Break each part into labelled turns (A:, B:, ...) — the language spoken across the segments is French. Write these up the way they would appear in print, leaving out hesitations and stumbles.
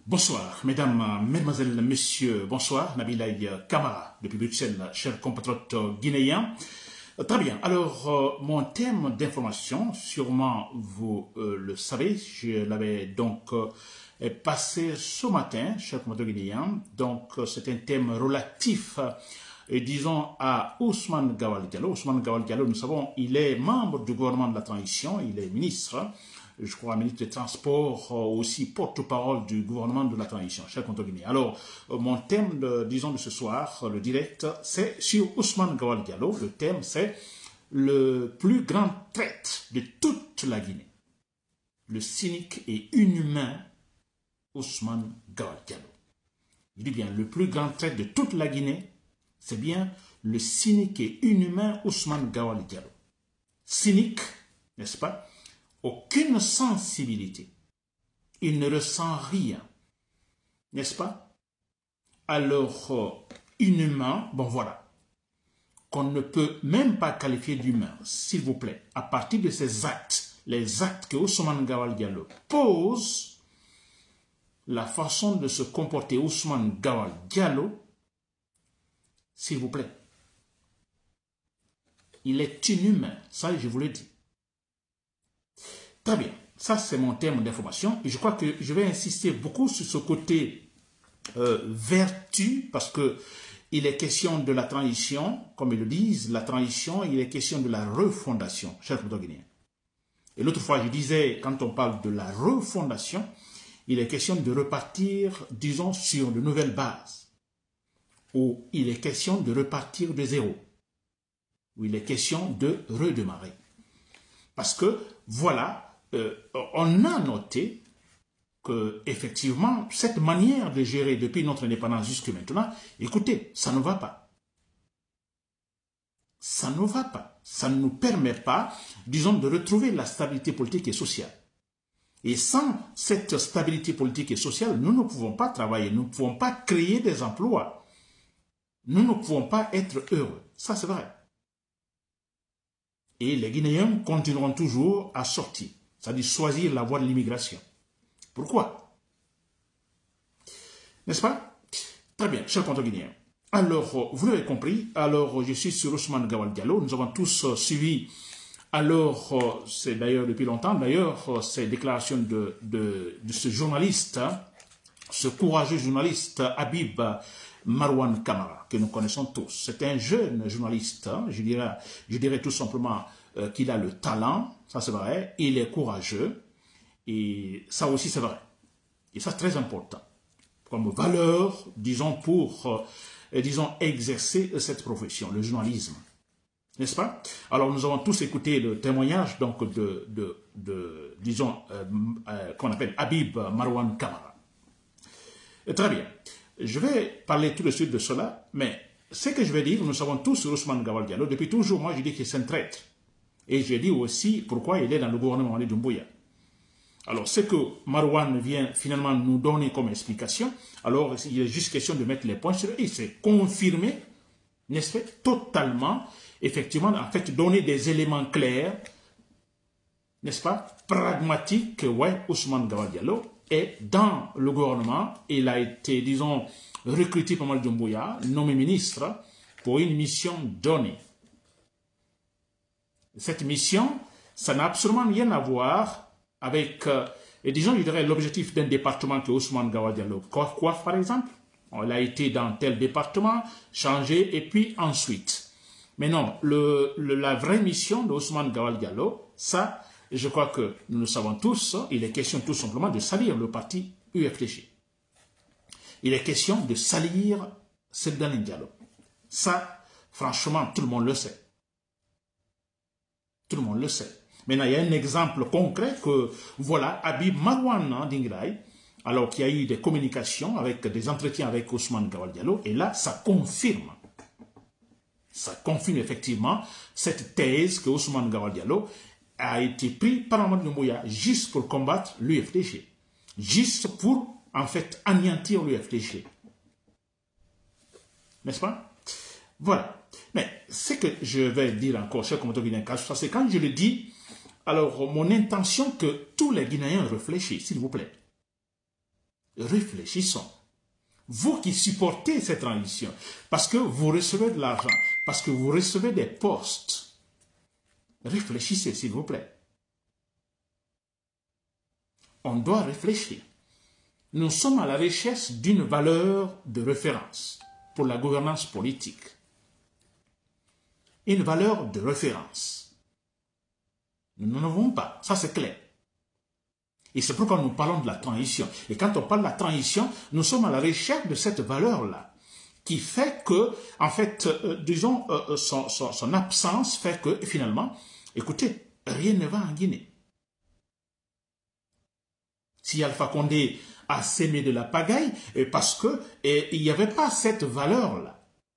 A: Bonsoir, mesdames, mesdemoiselles, messieurs, bonsoir, Nabilaï Kamara, depuis Bruxelles, chers compatriotes guinéens. Très bien, alors mon thème d'information, sûrement vous le savez, je l'avais donc passé ce matin, chers compatriotes guinéens, donc c'est un thème relatif, disons, à Ousmane Gawal Diallo. Ousmane Gawal Diallo, nous savons, il est membre du gouvernement de la transition, il est ministre, je crois, ministre des Transports, aussi porte-parole du gouvernement de la transition, cher compte Guinée. Alors, mon thème, disons, de ce soir, le direct, c'est sur Ousmane Gawal Diallo. Le thème, c'est le plus grand traître de toute la Guinée. Le cynique et inhumain Ousmane Gawal Diallo. Je dis bien, le plus grand traître de toute la Guinée, c'est bien le cynique et inhumain Ousmane Gawal Diallo. Cynique, n'est-ce pas? Aucune sensibilité. Il ne ressent rien. N'est-ce pas? Alors, inhumain, bon voilà, qu'on ne peut même pas qualifier d'humain, s'il vous plaît, à partir de ces actes, les actes que Ousmane Gawal Diallo pose, la façon de se comporter Ousmane Gawal Diallo, s'il vous plaît, il est inhumain, ça je vous le dis. Très bien, ça c'est mon terme d'information et je crois que je vais insister beaucoup sur ce côté vertu parce que il est question de la transition, comme ils le disent, la transition, il est question de la refondation, chers Guinéens. Et l'autre fois, je disais, quand on parle de la refondation, il est question de repartir, disons, sur de nouvelles bases, où il est question de repartir de zéro, où il est question de redémarrer. Parce que, voilà, on a noté que, effectivement, cette manière de gérer depuis notre indépendance jusque maintenant, écoutez, ça ne va pas. Ça ne va pas. Ça ne nous permet pas, disons, de retrouver la stabilité politique et sociale. Et sans cette stabilité politique et sociale, nous ne pouvons pas travailler, nous ne pouvons pas créer des emplois. Nous ne pouvons pas être heureux. Ça, c'est vrai. Et les Guinéens continueront toujours à sortir, c'est-à-dire choisir la voie de l'immigration. Pourquoi? N'est-ce pas? Très bien, chers compatriotes guinéens. Alors, vous l'avez compris, alors je suis sur Ousmane Gawal Diallo. Nous avons tous suivi, alors, c'est d'ailleurs depuis longtemps, d'ailleurs, ces déclarations de ce journaliste, ce courageux journaliste Habib Marwan Kamara, que nous connaissons tous. C'est un jeune journaliste, je dirais tout simplement qu'il a le talent, ça c'est vrai, il est courageux, et ça aussi c'est vrai. Et ça c'est très important, comme valeur, disons, pour, disons, exercer cette profession, le journalisme. N'est-ce pas? Alors nous avons tous écouté le témoignage donc disons, qu'on appelle Habib Marwan Kamara. Très bien. Je vais parler tout de suite de cela, mais ce que je vais dire, nous savons tous sur Ousmane Gawal Diallo. Depuis toujours, moi, je dis que c'est un traître. Et je dis aussi pourquoi il est dans le gouvernement de Doumbouya. Alors, ce que Marwan vient finalement nous donner comme explication, alors il est juste question de mettre les points sur i. C'est confirmé, n'est-ce pas, totalement, effectivement, en fait, donner des éléments clairs, n'est-ce pas, pragmatiques, ouais, Ousmane Gawal Diallo. Et dans le gouvernement, il a été, disons, recruté par Mamadou Doumbouya, nommé ministre, pour une mission donnée. Cette mission, ça n'a absolument rien à voir avec, et disons, je dirais, l'objectif d'un département que Ousmane Gawal Diallo coiffe, par exemple. Il a été dans tel département, changé, et puis ensuite. Mais non, la vraie mission de Ousmane Gawal Diallo, ça, je crois que nous le savons tous, il est question tout simplement de salir le parti UFDG. Il est question de salir Seydou Diallo. Ça, franchement, tout le monde le sait. Tout le monde le sait. Maintenant, il y a un exemple concret que, voilà, Habib Marwan Dingraï, alors qu'il y a eu des communications, avec des entretiens avec Ousmane Gawal Diallo, et là, ça confirme. Ça confirme effectivement cette thèse que Ousmane Gawal Diallo a été pris par Mamadou Doumbouya juste pour combattre l'UFDG. Juste pour, en fait, anéantir l'UFDG. N'est-ce pas? Voilà. Mais ce que je vais dire encore, cher commentateur guinéen, c'est quand je le dis, alors mon intention que tous les Guinéens réfléchissent, s'il vous plaît. Réfléchissons. Vous qui supportez cette transition, parce que vous recevez de l'argent, parce que vous recevez des postes, réfléchissez s'il vous plaît. On doit réfléchir. Nous sommes à la recherche d'une valeur de référence pour la gouvernance politique. Une valeur de référence. Nous n'en avons pas, ça c'est clair. Et c'est pourquoi nous parlons de la transition. Et quand on parle de la transition, nous sommes à la recherche de cette valeur-là, qui fait que, en fait, disons, son absence fait que, finalement, écoutez, rien ne va en Guinée. Si Alpha Condé a sémé de la pagaille, parce que il n'y avait pas cette valeur-là.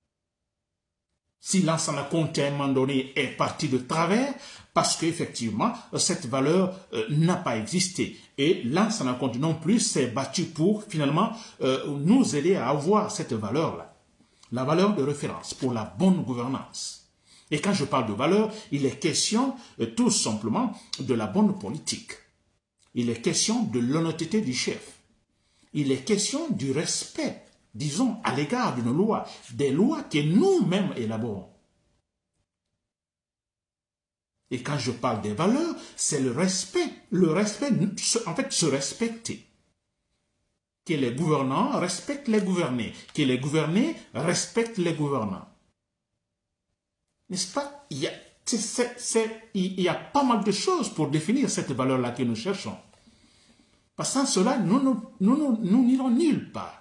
A: Si Lansana Conté à un moment donné est parti de travers, parce qu'effectivement, cette valeur n'a pas existé. Et Lansana Conté non plus s'est battu pour, finalement, nous aider à avoir cette valeur-là. La valeur de référence pour la bonne gouvernance. Et quand je parle de valeur, il est question tout simplement de la bonne politique. Il est question de l'honnêteté du chef. Il est question du respect, disons, à l'égard de nos lois, des lois que nous-mêmes élaborons. Et quand je parle des valeurs, c'est le respect, en fait, se respecter. Que les gouvernants respectent les gouvernés, que les gouvernés respectent les gouvernants. N'est-ce pas? Il y a pas mal de choses pour définir cette valeur-là que nous cherchons. Parce que sans cela, nous n'irons nulle part.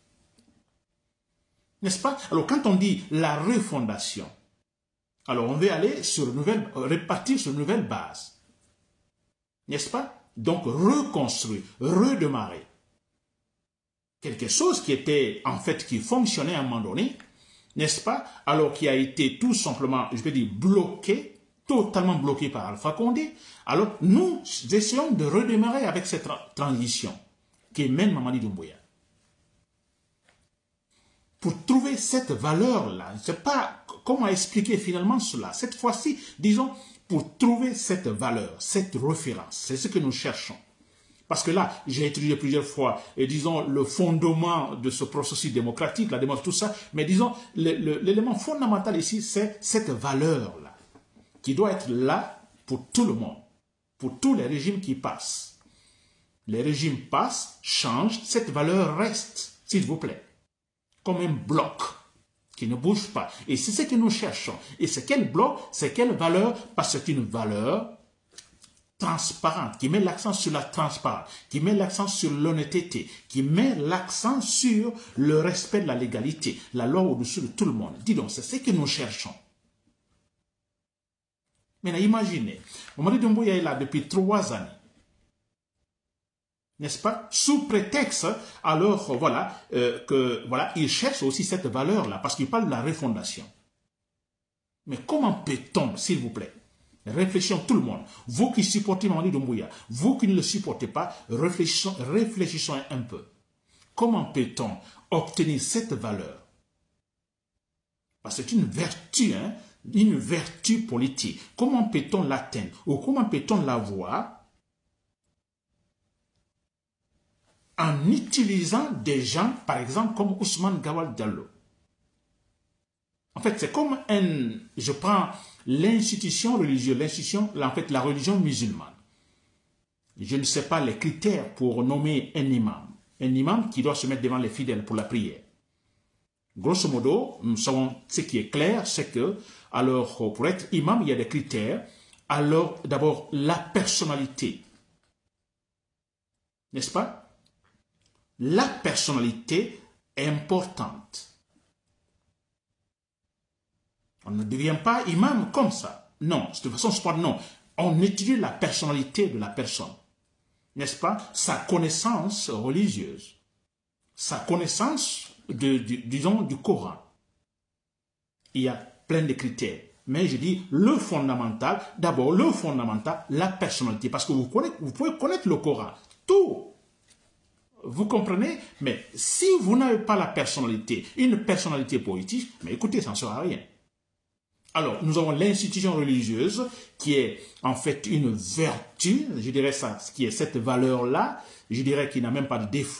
A: N'est-ce pas? Alors, quand on dit la refondation, alors on veut aller repartir sur une nouvelle base. N'est-ce pas? Donc, reconstruire, redémarrer. Quelque chose qui était, en fait, qui fonctionnait à un moment donné, n'est-ce pas? Alors qui a été tout simplement, je vais dire, bloqué, totalement bloqué par Alpha Condé. Alors, nous essayons de redémarrer avec cette transition qui mène Mamadi Doumbouya. Pour trouver cette valeur-là, je ne sais pas comment expliquer finalement cela. Cette fois-ci, disons, pour trouver cette valeur, cette référence, c'est ce que nous cherchons. Parce que là, j'ai étudié plusieurs fois, et disons, le fondement de ce processus démocratique, la démocratie, tout ça, mais disons, l'élément fondamental ici, c'est cette valeur-là, qui doit être là pour tout le monde, pour tous les régimes qui passent. Les régimes passent, changent, cette valeur reste, s'il vous plaît, comme un bloc qui ne bouge pas. Et c'est ce que nous cherchons. Et c'est quel bloc, c'est quelle valeur? Parce que c'est une valeur transparente, qui met l'accent sur la transparence, qui met l'accent sur l'honnêteté, qui met l'accent sur le respect de la légalité, la loi au-dessus de tout le monde. Dis donc, c'est ce que nous cherchons. Maintenant, imaginez, Mamadi Doumbouya est là depuis 3 années. N'est-ce pas? Sous prétexte, alors, voilà, il cherche aussi cette valeur-là, parce qu'il parle de la refondation. Mais comment peut-on, s'il vous plaît, réfléchissons tout le monde, vous qui supportez Mamadi Doumbouya, vous qui ne le supportez pas, réfléchissons un peu. Comment peut-on obtenir cette valeur? Parce que c'est une vertu, hein, une vertu politique. Comment peut-on l'atteindre? Ou comment peut-on l'avoir? En utilisant des gens, par exemple, comme Ousmane Gawal Diallo. En fait, c'est comme je prends l'institution religieuse, en fait, la religion musulmane. Je ne sais pas les critères pour nommer un imam. Un imam qui doit se mettre devant les fidèles pour la prière. Grosso modo, nous savons ce qui est clair, c'est que, alors, pour être imam, il y a des critères. Alors, d'abord, la personnalité. N'est-ce pas? La personnalité est importante. On ne devient pas imam comme ça. Non, de toute façon, non. On étudie la personnalité de la personne. N'est-ce pas? Sa connaissance religieuse. Sa connaissance, disons, du Coran. Il y a plein de critères. Mais je dis le fondamental, d'abord le fondamental, la personnalité. Parce que vous pouvez connaître le Coran. Tout. Vous comprenez? Mais si vous n'avez pas la personnalité, une personnalité politique, mais écoutez, ça ne sert à rien. Alors, nous avons l'institution religieuse qui est en fait une vertu, je dirais ça, qui est cette valeur-là, je dirais qu'il n'a même pas de défaut,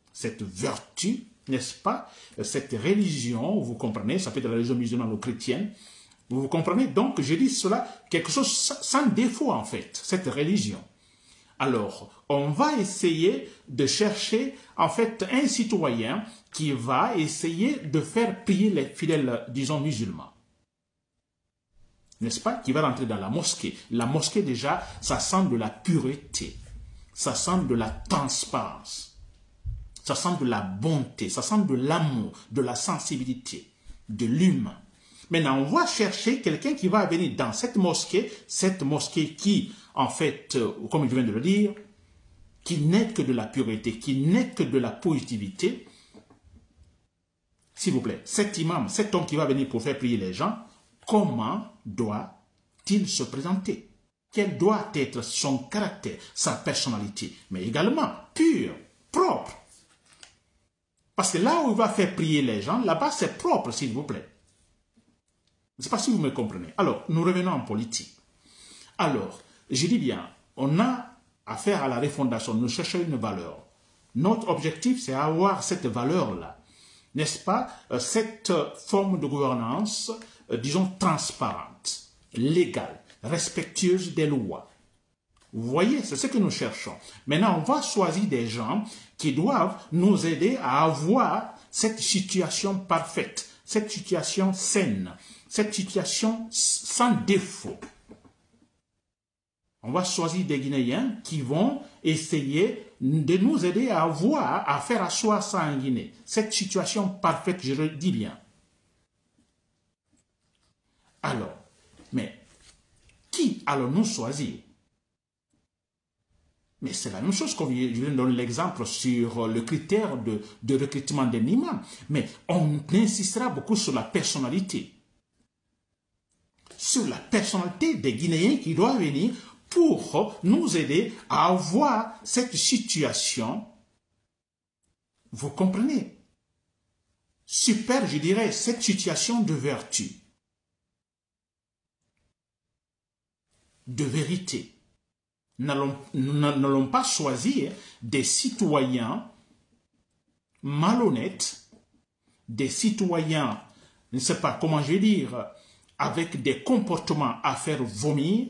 A: cette vertu, n'est-ce pas, cette religion, vous comprenez, ça peut être la religion musulmane ou chrétienne, vous comprenez, donc je dis cela, quelque chose sans défaut en fait, cette religion. Alors, on va essayer de chercher en fait un citoyen qui va essayer de faire prier les fidèles, disons, musulmans. N'est-ce pas? Qui va rentrer dans la mosquée. La mosquée déjà, ça sent de la pureté, ça sent de la transparence, ça sent de la bonté, ça sent de l'amour, de la sensibilité, de l'humain. Maintenant, on va chercher quelqu'un qui va venir dans cette mosquée qui, en fait, comme je viens de le dire, qui n'est que de la pureté, qui n'est que de la positivité. S'il vous plaît, cet imam, cet homme qui va venir pour faire prier les gens, comment doit-il se présenter? Quel doit être son caractère, sa personnalité, mais également pur, propre. Parce que là où il va faire prier les gens, là-bas c'est propre, s'il vous plaît. Je ne sais pas si vous me comprenez. Alors, nous revenons en politique. Alors, je dis bien, on a affaire à la refondation, nous cherchons une valeur. Notre objectif, c'est avoir cette valeur-là. N'est-ce pas? Cette forme de gouvernance, disons, transparente, légale, respectueuse des lois. Vous voyez, c'est ce que nous cherchons. Maintenant, on va choisir des gens qui doivent nous aider à avoir cette situation parfaite, cette situation saine, cette situation sans défaut. On va choisir des Guinéens qui vont essayer de nous aider à avoir, à faire asseoir ça en Guinée. Cette situation parfaite, je le dis bien. Alors, mais qui allons-nous choisir? Mais c'est la même chose que je viens de donner l'exemple sur le critère de recrutement d'un imam. Mais on insistera beaucoup sur la personnalité. Sur la personnalité des Guinéens qui doivent venir pour nous aider à avoir cette situation. Vous comprenez? Super, je dirais, cette situation de vertu, de vérité. Nous n'allons pas choisir des citoyens malhonnêtes, des citoyens, je ne sais pas comment je vais dire, avec des comportements à faire vomir,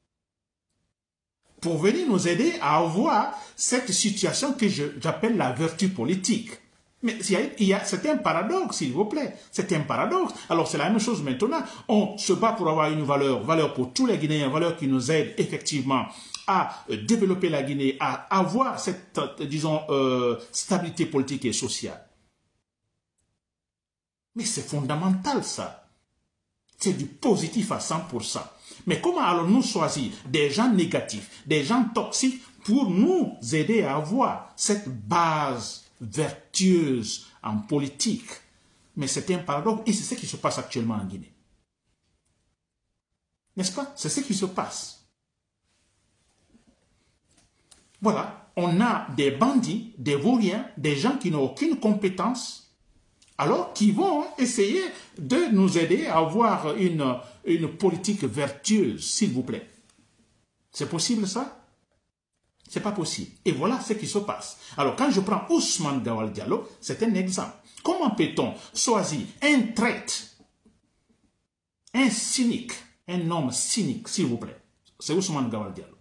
A: pour venir nous aider à avoir cette situation que j'appelle la vertu politique. Mais c'est un paradoxe, s'il vous plaît. C'est un paradoxe. Alors, c'est la même chose maintenant. On se bat pour avoir une valeur pour tous les Guinéens, valeur qui nous aide effectivement à développer la Guinée, à avoir cette, disons, stabilité politique et sociale. Mais c'est fondamental, ça. C'est du positif à 100%. Mais comment allons-nous choisir des gens négatifs, des gens toxiques pour nous aider à avoir cette base vertueuse en politique? Mais c'est un paradoxe et c'est ce qui se passe actuellement en Guinée. N'est-ce pas? C'est ce qui se passe. Voilà, on a des bandits, des vauriens, des gens qui n'ont aucune compétence, alors qui vont essayer de nous aider à avoir une politique vertueuse, s'il vous plaît. C'est possible ça? C'est pas possible. Et voilà ce qui se passe. Alors quand je prends Ousmane Gawal Diallo, c'est un exemple. Comment peut-on choisir un traître, un cynique, un homme cynique, s'il vous plaît? C'est Ousmane Gawal Diallo.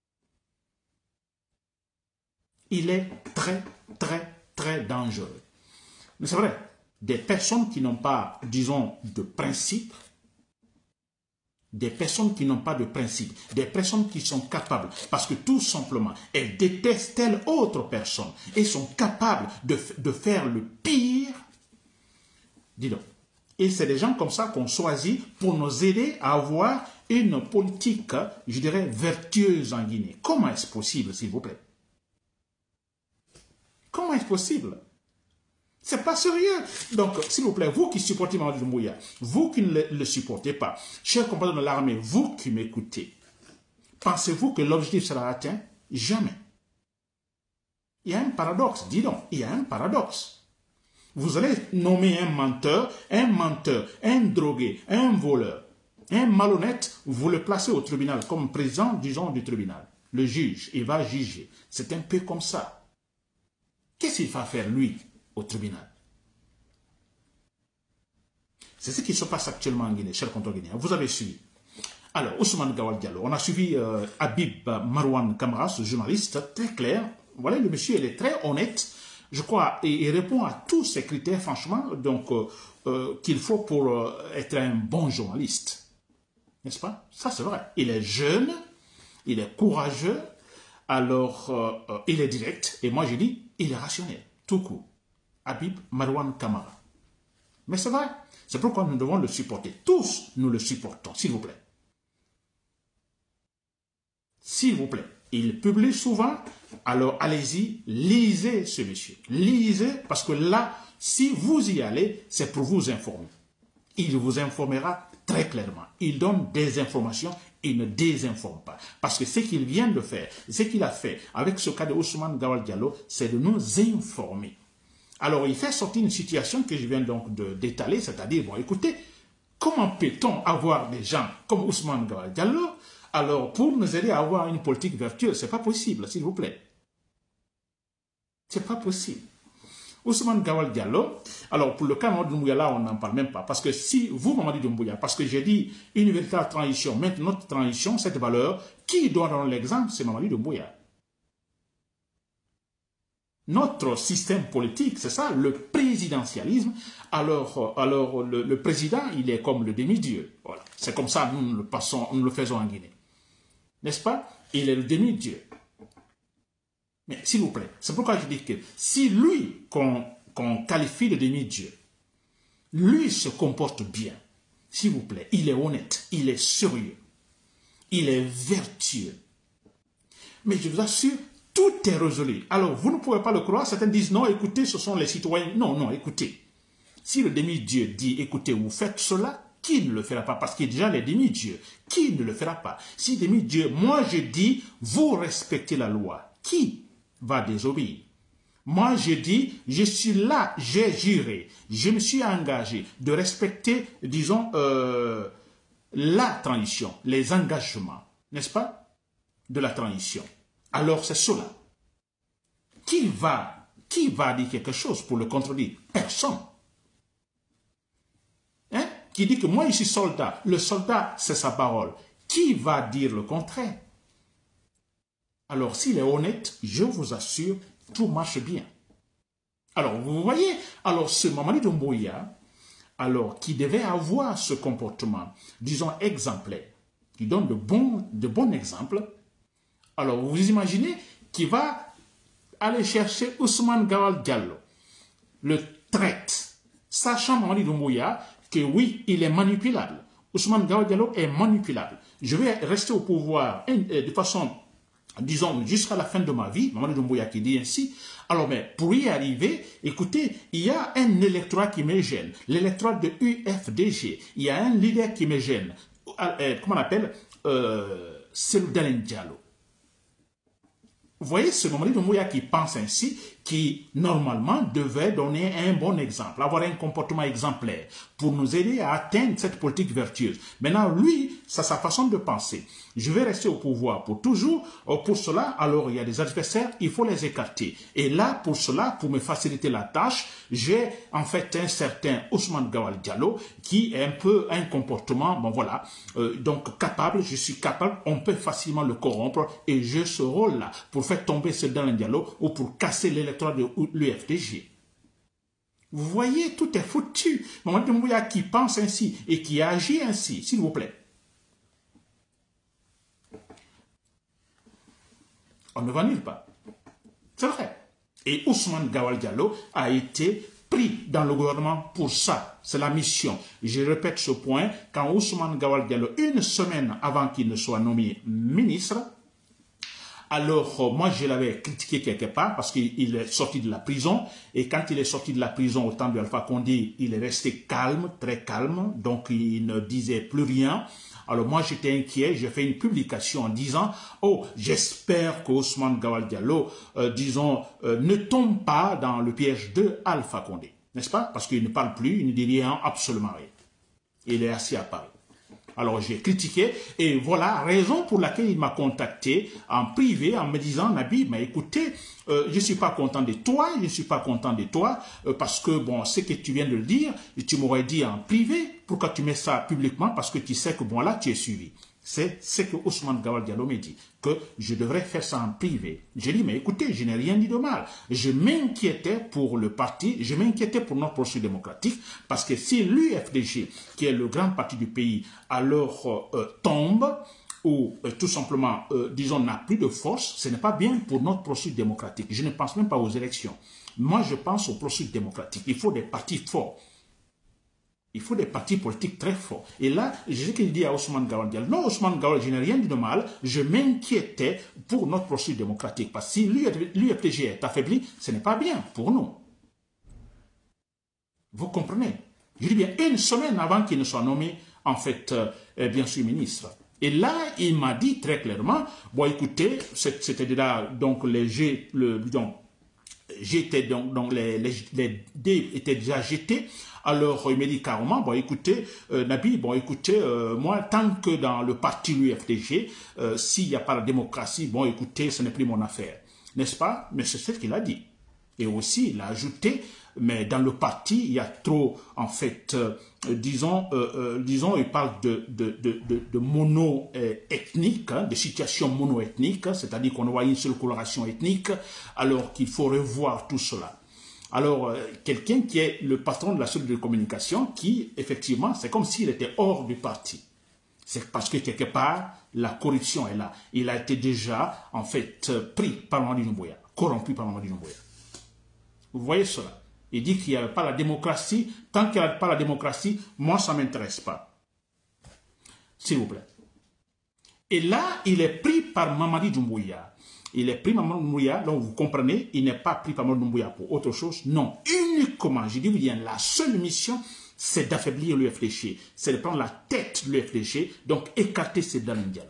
A: Il est très, très, très dangereux. Mais c'est vrai, des personnes qui n'ont pas, disons, de principe, des personnes qui n'ont pas de principe, des personnes qui sont capables, parce que tout simplement, elles détestent telle autre personne et sont capables de faire le pire. Dis donc. Et c'est des gens comme ça qu'on choisit pour nous aider à avoir une politique, je dirais, vertueuse en Guinée. Comment est-ce possible, s'il vous plaît? Comment est-ce possible? C'est pas sérieux. Donc, s'il vous plaît, vous qui supportez Mamadou Doumbouya, vous qui ne le supportez pas, chers compagnons de l'armée, vous qui m'écoutez, pensez-vous que l'objectif sera atteint? Jamais. Il y a un paradoxe, dis donc, il y a un paradoxe. Vous allez nommer un menteur, un drogué, un voleur, un malhonnête, vous le placez au tribunal comme président, disons, du tribunal. Le juge, il va juger. C'est un peu comme ça. qu'est-ce qu'il va faire, lui, au tribunal? C'est ce qui se passe actuellement en Guinée, cher compteur guinéen. Vous avez suivi. Alors, Ousmane Gawal Diallo, on a suivi Habib Marouane Kamara, ce journaliste, très clair. Voilà, le monsieur, il est très honnête. Je crois, et il répond à tous ces critères, franchement, donc, qu'il faut pour être un bon journaliste. N'est-ce pas? Ça, c'est vrai. Il est jeune, il est courageux, alors il est direct. Et moi, je dis, il est rationnel, tout court. Habib Marouane Kamara. Mais c'est vrai. C'est pourquoi nous devons le supporter. Tous, nous le supportons, s'il vous plaît. S'il vous plaît. Il publie souvent, alors allez-y, lisez ce monsieur. Lisez, parce que là, si vous y allez, c'est pour vous informer. Il vous informera très clairement. Il donne des informations, il ne désinforme pas. Parce que ce qu'il vient de faire, ce qu'il a fait avec ce cas de Ousmane Gawal Diallo, c'est de nous informer. Alors, il fait sortir une situation que je viens donc d'étaler, c'est-à-dire, bon, écoutez, comment peut-on avoir des gens comme Ousmane Gawal Diallo, alors pour nous aider à avoir une politique vertueuse? C'est pas possible, s'il vous plaît. C'est pas possible. Ousmane Gawal Diallo, alors pour le cas Mamadou Doumbouya, là, on n'en parle même pas. Parce que si vous, Mamadou Doumbouya, parce que j'ai dit une véritable transition, maintenant notre transition, cette valeur, qui doit donner l'exemple? C'est Mamadou Doumbouya. Notre système politique, c'est ça, le présidentialisme. Alors le président, il est comme le demi-dieu. Voilà. C'est comme ça, nous le faisons en Guinée. N'est-ce pas? Il est le demi-dieu. Mais s'il vous plaît, c'est pourquoi je dis que si lui, qu'on qualifie de demi-dieu, lui se comporte bien, s'il vous plaît, il est honnête, il est sérieux, il est vertueux. Mais je vous assure, tout est résolu. Alors, vous ne pouvez pas le croire. Certains disent, non, écoutez, ce sont les citoyens. Non, non, écoutez. Si le demi-dieu dit, écoutez, vous faites cela, qui ne le fera pas? Parce qu'il y a déjà les demi-dieux. Qui ne le fera pas? Si demi-dieu, moi je dis, vous respectez la loi. Qui va désobéir? Moi je dis, je suis là, j'ai juré, je me suis engagé de respecter, disons, la transition, les engagements, n'est-ce pas, de la transition. Alors c'est cela. Qui va dire quelque chose pour le contredire? Personne. Hein? Qui dit que moi je suis soldat, le soldat c'est sa parole. Qui va dire le contraire? Alors s'il est honnête, je vous assure, tout marche bien. Alors vous voyez, alors ce Mamadi Doumbouya, alors qui devait avoir ce comportement, disons exemplaire, qui donne de bons exemples. Alors, vous imaginez qu'il va aller chercher Ousmane Gawal Diallo, le traite, sachant Mamadi Doumbouya que oui, il est manipulable. Ousmane Gawal Diallo est manipulable. Je vais rester au pouvoir de façon, disons, jusqu'à la fin de ma vie, Mamadi Doumbouya qui dit ainsi. Alors, mais pour y arriver, écoutez, il y a un électorat qui me gêne, l'électorat de UFDG. Il y a un leader qui me gêne. Comment on appelle Cellou Dalein Diallo. Vous voyez, ce Mamadi Doumbouya qui pense ainsi, qui normalement devait donner un bon exemple, avoir un comportement exemplaire pour nous aider à atteindre cette politique vertueuse. Maintenant, lui, c'est sa façon de penser. Je vais rester au pouvoir pour toujours. Pour cela, alors il y a des adversaires, il faut les écarter. Et là, pour cela, pour me faciliter la tâche, j'ai en fait un certain Ousmane Gawal Diallo qui est un peu un comportement, bon voilà, donc capable, je suis capable, on peut facilement le corrompre et j'ai ce rôle-là pour faire tomber ce Dalein Diallo ou pour casser l'électorat de l'UFDG. Vous voyez, tout est foutu. Mamadi Doumbouya qui pense ainsi et qui agit ainsi, s'il vous plaît. On ne va nulle part. C'est vrai. Et Ousmane Gawal Diallo a été pris dans le gouvernement pour ça. C'est la mission. Je répète ce point. Quand Ousmane Gawal Diallo, une semaine avant qu'il ne soit nommé ministre, alors moi je l'avais critiqué quelque part parce qu'il est sorti de la prison. Et quand il est sorti de la prison au temps de Alpha Condé, il est resté calme, très calme. Donc il ne disait plus rien. Alors moi j'étais inquiet, j'ai fait une publication en disant « Oh, j'espère que Ousmane Gawal Diallo, disons, ne tombe pas dans le piège de Alpha Condé. » N'est-ce pas? Parce qu'il ne parle plus, il ne dit rien, absolument rien. Il est assis à Paris. Alors j'ai critiqué et voilà raison pour laquelle il m'a contacté en privé en me disant Nabi, mais écoutez, je ne suis pas content de toi, parce que bon, ce que tu viens de le dire, tu m'aurais dit en privé, pourquoi tu mets ça publiquement, parce que tu sais que bon là tu es suivi. C'est ce que Ousmane Gawal Diallo me dit, que je devrais faire ça en privé. J'ai dit, mais écoutez, je n'ai rien dit de mal. Je m'inquiétais pour le parti, je m'inquiétais pour notre processus démocratique, parce que si l'UFDG, qui est le grand parti du pays, alors tombe, ou tout simplement, disons, n'a plus de force, ce n'est pas bien pour notre processus démocratique. Je ne pense même pas aux élections. Moi, je pense au processus démocratique. Il faut des partis forts. Il faut des partis politiques très forts. Et là, je sais qu'il dit à Ousmane Gawal Diallo, non, Ousmane Gawal, je n'ai rien dit de mal, je m'inquiétais pour notre processus démocratique. Parce que si l'UFDG est affaibli, ce n'est pas bien pour nous. Vous comprenez? Je dis bien, une semaine avant qu'il ne soit nommé, en fait, bien sûr, ministre. Et là, il m'a dit très clairement, bon, écoutez, c'était déjà, donc, les dés étaient déjà jetés. Alors, il m'a dit carrément, bon, écoutez, Nabi, bon, écoutez, moi, tant que dans le parti l'UFDG, s'il n'y a pas la démocratie, bon, écoutez, ce n'est plus mon affaire. N'est-ce pas? Mais c'est ce qu'il a dit. Et aussi, il a ajouté, mais dans le parti, il y a trop, en fait, disons, il parle de mono-ethnique, de situation mono-ethnique, c'est-à-dire qu'on voit une seule coloration ethnique, alors qu'il faut revoir tout cela. Alors, quelqu'un qui est le patron de la cellule de communication, qui, effectivement, c'est comme s'il était hors du parti. C'est parce que, quelque part, la corruption est là. Il a été déjà, en fait, pris par Mamadi Doumbouya, corrompu par Mamadi Doumbouya. Vous voyez cela? Il dit qu'il n'y avait pas la démocratie. Tant qu'il n'y a pas la démocratie, moi, ça ne m'intéresse pas. S'il vous plaît. Et là, il est pris par Mamadi Doumbouya. Il est pris par Mamadi Doumbouya, donc vous comprenez, il n'est pas pris par Mamadi Doumbouya pour autre chose. Non, uniquement, je dis bien, la seule mission, c'est d'affaiblir l'UFDG. C'est de prendre la tête de l'UFDG, donc écarter Seydou Diallo.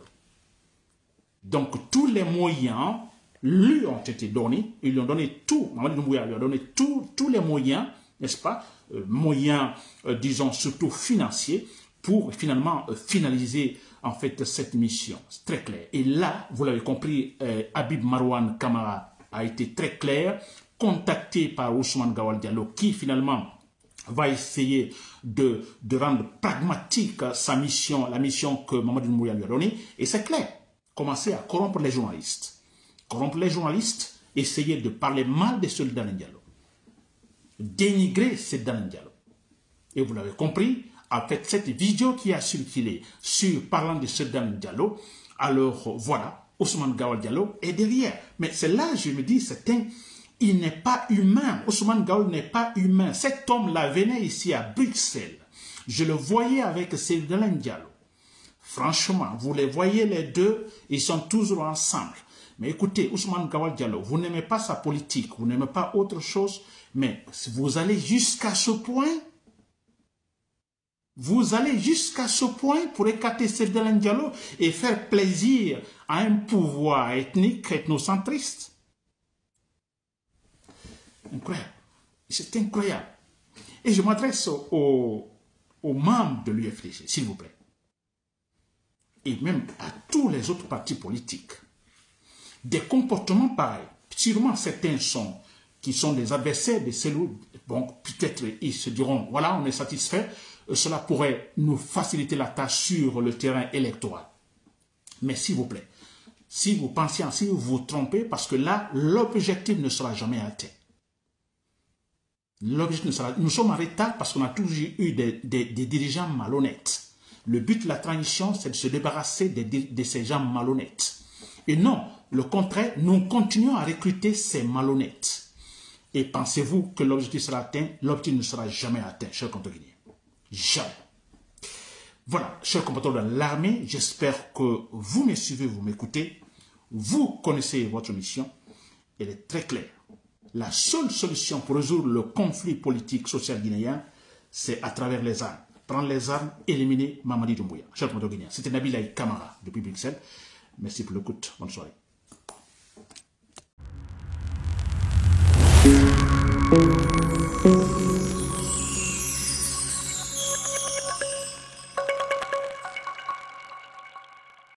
A: Donc tous les moyens lui ont été donnés, ils lui ont donné tout, Mamadi Doumbouya lui a donné tous les moyens, n'est-ce pas, moyens, disons, surtout financiers, pour finalement finaliser en fait cette mission. C'est très clair. Et là, vous l'avez compris, Habib Marouane Kamara a été très clair, contacté par Ousmane Gawal Diallo, qui finalement va essayer de rendre pragmatique sa mission, la mission que Mamadi Doumbouya lui a donnée. Et c'est clair, commencer à corrompre les journalistes. Corrompre les journalistes, essayer de parler mal de Seydou Diallo. Dénigrer Seydou Diallo. Et vous l'avez compris, en fait, cette vidéo qui a circulé sur parlant de Seydou Diallo, alors voilà, Ousmane Gawal Diallo est derrière. Mais c'est là, je me dis, il n'est pas humain. Ousmane Gawal n'est pas humain. Cet homme-là venait ici à Bruxelles. Je le voyais avec Seydou Diallo. Franchement, vous les voyez les deux, ils sont toujours ensemble. Mais écoutez, Ousmane Gawal Diallo, vous n'aimez pas sa politique, vous n'aimez pas autre chose, mais vous allez jusqu'à ce point. Vous allez jusqu'à ce point pour écarter Seydou Diallo et faire plaisir à un pouvoir ethnique, ethnocentriste. Incroyable. C'est incroyable. Et je m'adresse aux membres de l'UFDG, s'il vous plaît. Et même à tous les autres partis politiques. Des comportements pareils. Sûrement certains qui sont des adversaires de celui. Bon, peut-être ils se diront, voilà, on est satisfait. Cela pourrait nous faciliter la tâche sur le terrain électoral. Mais s'il vous plaît, si vous pensez ainsi, vous vous trompez, parce que là, l'objectif ne sera jamais atteint. L'objectif ne sera... Nous sommes en retard parce qu'on a toujours eu des dirigeants malhonnêtes. Le but de la transition, c'est de se débarrasser de ces gens malhonnêtes. Et non, le contraire, nous continuons à recruter ces malhonnêtes. Et pensez-vous que l'objectif sera atteint? L'objectif ne sera jamais atteint, chers compatriotes. Jamais. Voilà, chers compatriotes de l'armée, j'espère que vous me suivez, vous m'écoutez. Vous connaissez votre mission. Elle est très claire. La seule solution pour résoudre le conflit politique social guinéen, c'est à travers les armes. Prendre les armes, éliminer Mamadi Doumbouya. Chers compatriotes guinéens, c'était Nabil Kamara depuis Bruxelles. Merci pour l'écoute. Bonne soirée.